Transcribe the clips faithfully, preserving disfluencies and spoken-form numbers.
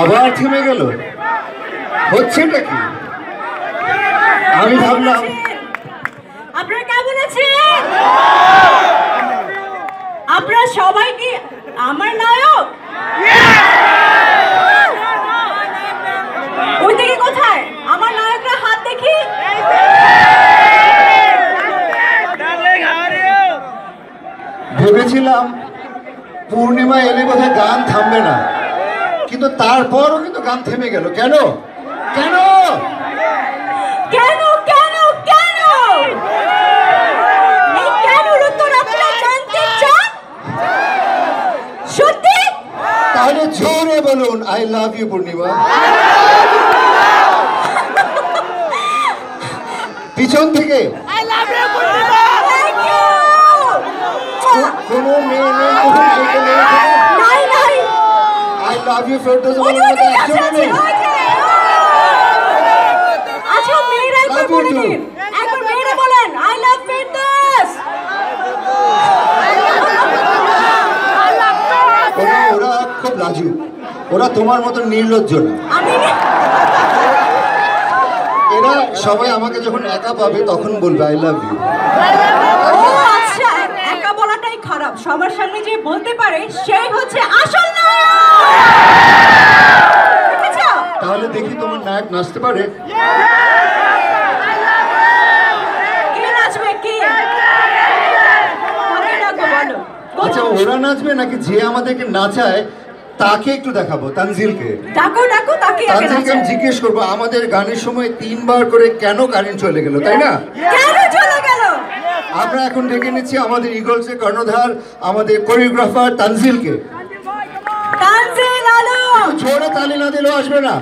আবার থেমে গেল, হচ্ছেটা কি? আমি ভাবলাম আপনারা কেমন আছেন? আপনারা সবাই কি আমার নায়ক? ওই দিকে কোথায় আমার নায়করা? হাত দেখি। ভেবেছিলাম পূর্ণিমা এলে বোধহয় গান থামবে না, কিন্তু তারপরও কিন্তু গান থেমে গেল। কেন কেন কেন কেন কেন এই কেনর উত্তর আপনারা জানতে চান? সত্যি? তাহলে জোরে বলুন, আই লাভ ইউ পূর্ণিমা। পিছন থেকে I love you Purnima. Thank you. কোনো মেয়ে নেই, কোনো ছেলে নেই, নাই নাই। আই লাভ ইউ ফেরদৌস বলার মতো একজনও নেই। আচ্ছা মেয়েরা একবার বলে দিন, একবার মেয়েরা বলেন আই লাভ ফেরদৌস। ওরা ওরা খুব লাজুক, ওরা তোমার মতো নির্লজ্জ না। আমি এরা সবাই আমাকে যখন একা পাবে তখন বলবে আই লাভ ইউ। ও আচ্ছা, একা বলাটাই খারাপ, সবার সামনে যে বলতে পারে সেই হচ্ছে আসল নায়ক। দেখেছো? তাহলে দেখি তোমার নায়ক নাচতে পারে। কে নাচবে? কে? কাকে ডাকবো বলো? আচ্ছা ওরা নাচবে নাকি যে আমাদেরকে নাচায় তাকে একটু দেখাবো? তানজিলকে ডাকো ডাকো, তাকে আগে তানজিলকে আমি নাচাও। জিজ্ঞেস করবো আমাদের গানের সময় তিনবার করে কেন কারেন্ট চলে গেল, তাই না? কেন চলে গেল? আমরা এখন ডেকে নিচ্ছি আমাদের ইগলসের কর্ণধার, আমাদের কোরিওগ্রাফার তানজিলকে। তানজিল আলম। জোরে তালি না দিলেও আসবে না।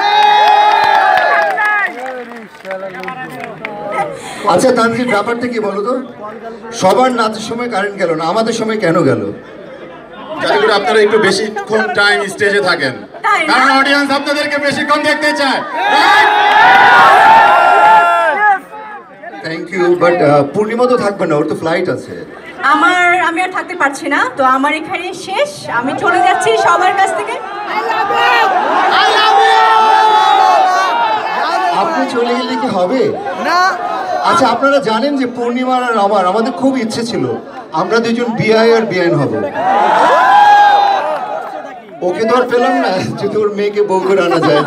আচ্ছা তানজিল, ব্যাপারটা কি বলো তো? সবার নাচের সময় কারেন্ট গেল না, আমাদের সময় কেন গেল? জানি আপনারা একটু বেশিক্ষণ টাইম স্টেজে থাকেন, তাই না? কারণ অডিয়েন্স আপনাদেরকে বেশিক্ষণ দেখতে চায়। থ্যাংক ইউ, বাট পূর্ণিমা তো থাকবে না, ওর তো ফ্লাইট আছে। আমার আমি আর থাকতে পারছি না, তো আমার এখানে শেষ। আমি চলে যাচ্ছি সবার কাছ থেকে। আপনি চলে গেলে কি হবে না? আচ্ছা আপনারা জানেন যে পূর্ণিমার আর আমার আমাদের খুব ইচ্ছে ছিল আমরা দুজন বিআই আর বিআইন হব। ওকে তো আর পেলাম না যদি ওর মেয়েকে বউ করে আনা যায়,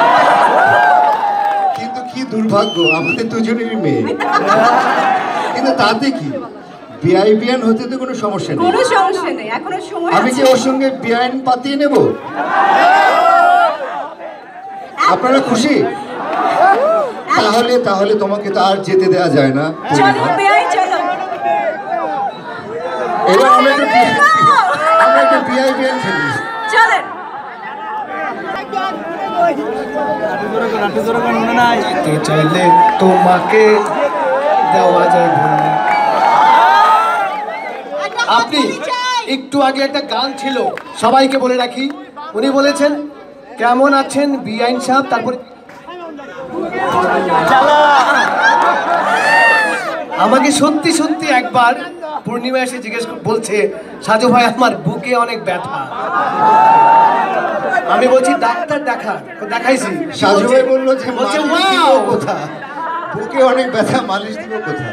কিন্তু কি দুর্ভাগ্য আমাদের দুজনেরই মেয়ে। কিন্তু তাতে কি, বিআই বিআইন হতে তো কোনো সমস্যা নেই। কোনো সমস্যা নেই, এখনো সময় আমি কি আছে। ওর সঙ্গে বিআইন পাতিয়ে নেব? আপনারা খুশি? তাহলে তাহলে তোমাকে তো আর যেতে দেওয়া যায় না। চলো বেআই, চলো। এবার আমরা একটু বি- আমরা একটু বিআই বিআইন খেলি। চলেন। যেতে চাইলে তোমাকে দেওয়া যায় ভুলে। আপনি একটু আগে একটা গান ছিল, সবাইকে বলে রাখি, উনি বলেছেন কেমন আছেন বিআইন সাহেব, তারপরে আমাকে সত্যি সত্যি একবার পূর্ণিমা এসে জিজ্ঞেস করে বলছে সাজু ভাই আমার বুকে অনেক ব্যথা। আমি বলছি ডাক্তার দেখা, দেখাইছি। সাজু ভাই বললো যে বলছে, মালিশ দিব "Wow!" কোথা, বুকে অনেক ব্যথা, মালিশ দিব কোথা?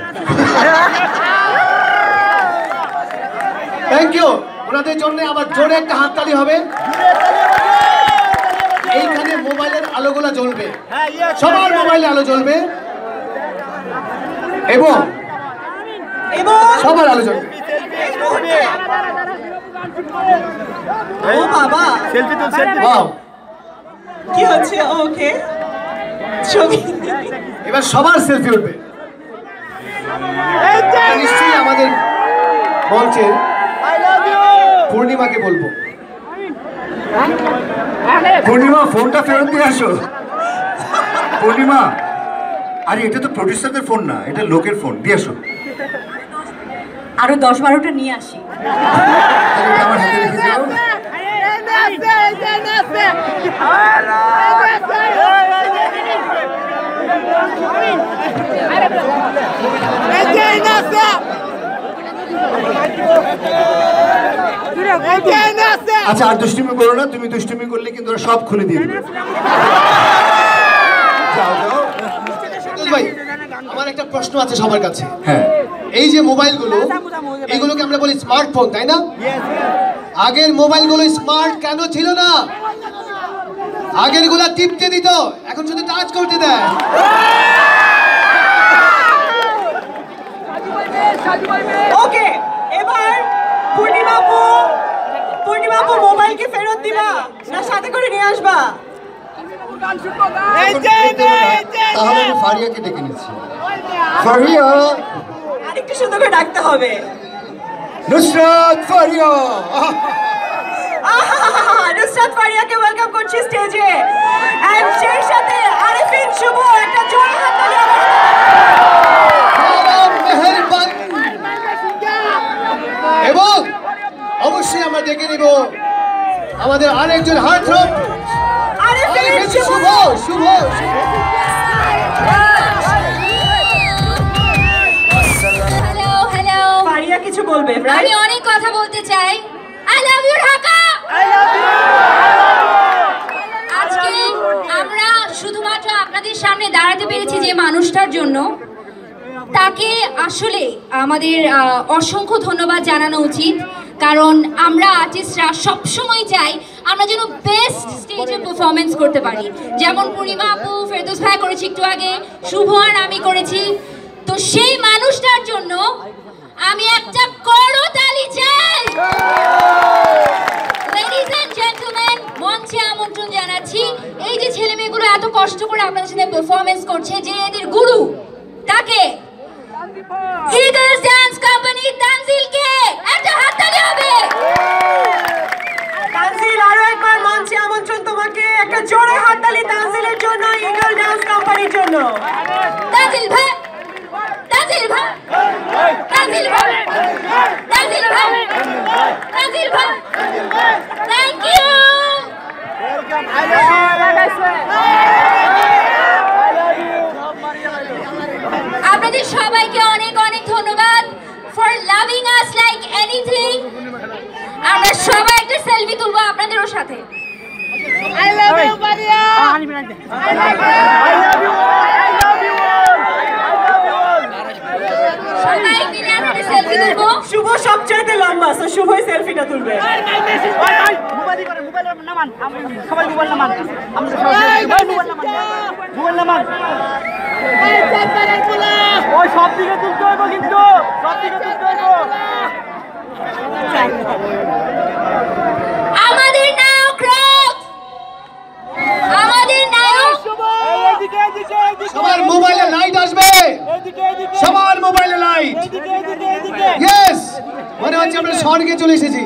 থ্যাংক ইউ ওনাদের জন্য। আবার জোরে একটা হাততালি হবে। এইখানে মোবাইলের আলোগুলো জ্বলবে, সবার মোবাইলে আলো জ্বলবে এবং সবার আলো জ্বলবে। ও বাবা, সেলফি তো সেলফি ওয়াও, কি হচ্ছে? ওকে, ছবি। এবার সবার সেলফি উঠবে। নিশ্চয়ই আমাদের মঞ্চে পূর্ণিমাকে বলবো, পূর্ণিমা ফোনটা ফেরত দিয়ে আসো। পূর্ণিমা, আরে এটা তো প্রডিউসারদের ফোন না, এটা লোকের ফোন, দিয়ে আসো। আরো দশ বারোটা নিয়ে আসি। তাহলে এটা আমার হাতে রেখে যাও। Nace! আচ্ছা আর দুষ্টুমি করো না, তুমি দুষ্টুমি করলে কিন্তু ওরা সব খুলে দিয়ে দেবে। যাও যাও। ভাই আমার একটা প্রশ্ন আছে সবার কাছে। হ্যাঁ এই যে মোবাইলগুলো, এইগুলোকে আমরা বলি স্মার্টফোন, তাই না? আগের মোবাইলগুলো স্মার্ট কেন ছিল না? আগের গুলা টিপতে দিত, এখন শুধু টাচ করতে দেয়। ওকে, এবার পূর্ণিমাপু পূর্ণিমাপু মোবাইলকে ফেরত দিবা না সাথে করে নিয়ে আসবা? তাহলে আমি ফারিয়াকে ডেকে নিচ্ছি। ফারিয়া, আরেকটু সুন্দর করে ডাকতে হবে। নুসরাত ফারিয়া। আহা, নুসরাত ফারিয়াকে ওয়েলকাম করছি স্টেজে। এন্ড সেই সাথে আরিফিন শুভ, একটা জোরে হাততালি মেহেরবান। এবং অবশ্যই আমরা ডেকে নিব আমাদের আরেকজন heartthrob Arifin Shuvo. Shuvo. Shuvo hello hello Faria কিছু বলবে, আমি রাইট? অনেক কথা বলতে চাই। I love you Dhaka. আজকে আমরা শুধুমাত্র আপনাদের সামনে দাঁড়াতে পেরেছি যে মানুষটার জন্য, তাকে আসলে আমাদের আহ, অসংখ্য ধন্যবাদ জানানো উচিত। কারণ আমরা আর্টিস্টরা সবসময় চাই আমরা যেন বেস্ট স্টেজে পারফরমেন্স করতে পারি। যেমন পূর্ণিমা আপু, ফেরদৌস ভাই করেছি একটু আগে, শুভ আর আমি করেছি। তো সেই মানুষটার জন্য আমি একটা করতালি চাই। লেডিজ এন্ড জেন্টলম্যান, মঞ্চে আমন্ত্রণ জানাচ্ছি এই যে ছেলে মেয়েগুলো এত কষ্ট করে আপনাদের সাথে পারফরমেন্স করছে, যে এদের গুরু, তাকে ইগলস ডান্স কোম্পানি তানজিলকে একটা হাততালি হবে। তানজিল, আরো একবার মঞ্চে আমন্ত্রণ তোমাকে। একটা জোরে হাততালি তানজিলের জন্য, ইগল ডান্স কোম্পানির জন্য। তানজিল ভাই, তানজিল ভাই, তানজিল ভাই, তানজিল ভাই, তানজিল ভাই, থ্যাংক ইউ। আপনাদের সবাইকে অনেক অনেক ধন্যবাদ for loving us like anything. আমরা সবাই একটা সেলফি তুলবো আপনাদেরও সাথে। I love you, Maria. I love you. I love you. I love you. সবাই মিলে আমরা সেলফি তুলবো। শুভ সবচাইতে লম্বা, সো শুভই সেলফিটা তুলবে। মোবাইল করে মোবাইল নামান, সবাই মোবাইল নামান, আমরা সবাই মোবাইল নামান, মোবাইল নামান। ওই সব দিকে তুলতে হবে কিন্তু, সব দিকে তুলতে হবে। আমাদের নায়ক রক, আমাদের নায়ক। এদিকে এদিকে এদিকে সবার মোবাইলে লাইট আসবে, এদিকে এদিকে সবার মোবাইলে লাইট। এদিকে এদিকে এদিকে। ইয়েস, মনে হচ্ছে আমরা স্বর্গে চলে এসেছি।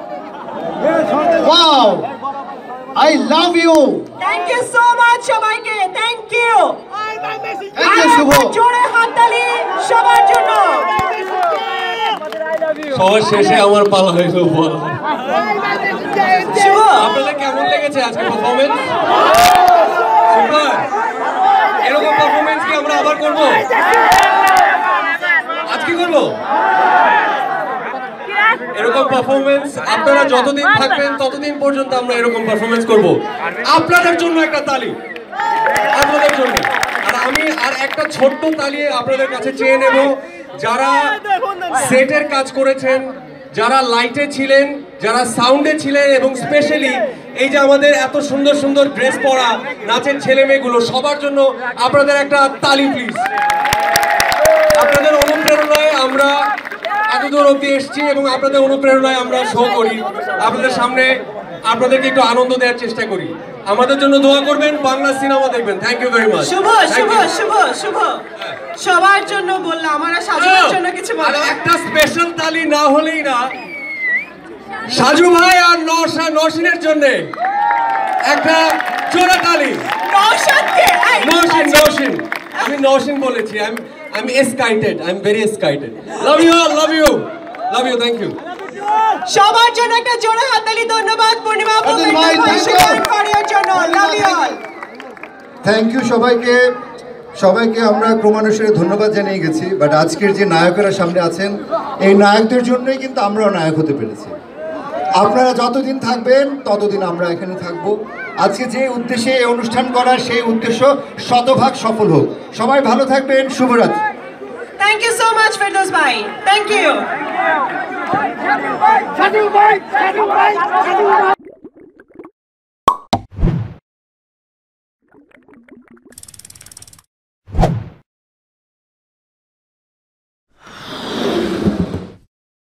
Wow, I love you. Thank you so much সবাইকে, thank you. Thank you Shuvo. জোরে হাততালি সবার জন্য। সবার শেষে আমার পালা হয়ে গেল বল। শুভ, আপনাদের কেমন লেগেছে আজকে পারফরমেন্স? সুপার। এরকম পারফরমেন্স কি আমরা আবার করব? আজকে করব? এরকম পারফরমেন্স আপনারা যতদিন থাকবেন ততদিন পর্যন্ত আমরা এরকম পারফরমেন্স করব। আপনাদের জন্য একটা তালি, আপনাদের জন্য। আর আমি আর একটা ছোট্ট তালি আপনাদের কাছে চেয়ে নেব, যারা সেটের কাজ করেছেন, যারা লাইটে ছিলেন, যারা সাউন্ডে ছিলেন, এবং স্পেশালি এই যে আমাদের এত সুন্দর সুন্দর ড্রেস পরা নাচের ছেলে মেয়েগুলো, সবার জন্য আপনাদের একটা তালি প্লিজ। আপনাদের অনুপ্রেরণায় আমরা এতদূর অবধি এসেছি এবং আপনাদের অনুপ্রেরণায় আমরা শো করি আপনাদের সামনে, আপনাদেরকে একটু আনন্দ দেওয়ার চেষ্টা করি। আমাদের জন্য দোয়া করবেন, বাংলা সিনেমা দেখবেন। Thank you very much. Shuvo Shuvo Shuvo Shuvo সবার জন্য বললাম, আমরা সাজুর জন্য কিছু আর বলো। একটা স্পেশাল তালি না হলেই না, সাজু ভাই আর নওশা নওশিনের জন্য একটা জোড়া তালি। নওশাদকে, এই, নওশিন নওশিন আমি নওশিন বলেছি, I am I am excited, I am very excited. Love you all, love you, love you, thank you. সবার জন্য একটা জোরে হাততালি। ধন্যবাদ পূর্ণিমা আপু, অতুল ভাই, ফেরদৌস ভাই, thank you. শুভ ফারিয়ার জন্য। Love you all. Thank you সবাইকে। সবাইকে আমরা ক্রমানুসারে ধন্যবাদ জানিয়ে গেছি, বাট আজকের যে নায়কেরা সামনে আছেন, এই নায়কদের জন্যই কিন্তু আমরাও নায়ক হতে পেরেছি। আপনারা যতদিন থাকবেন ততদিন আমরা এখানে থাকব। আজকে যে উদ্দেশ্যে এই অনুষ্ঠান করা সেই উদ্দেশ্য শতভাগ সফল হোক। সবাই ভালো থাকবেন, শুভরাত্রি। Thank you so much Ferdous ভাই, থ্যাংক ইউ। শাকিল ভাই, শাকিল ভাই, শাকিল ভাই।